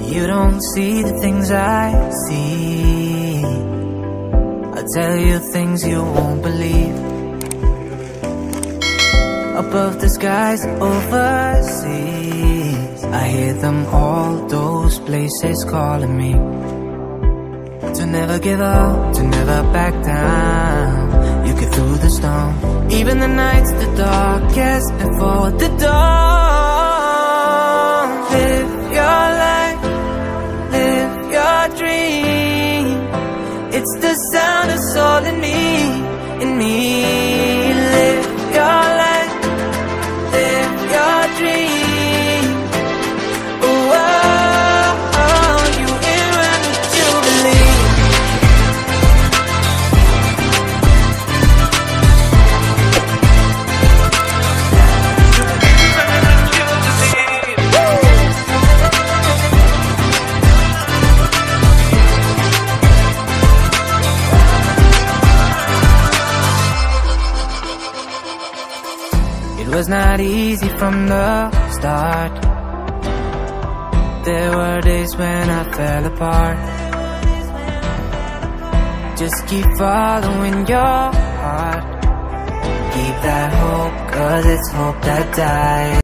You don't see the things I see. I'll tell you things you won't believe. Above the skies overseas, I hear them all, those places calling me. To never give up, to never back down. You get through the storm, even the nights the darkest before the dawn. Live your life, live your dream. It's the sound of soul in me, in me. Live your life, live your dream. Oh, oh, oh, you in what you believe. It was not easy from the start. There were days when I fell apart. Just keep following your heart. Keep that hope, 'cause it's hope that dies.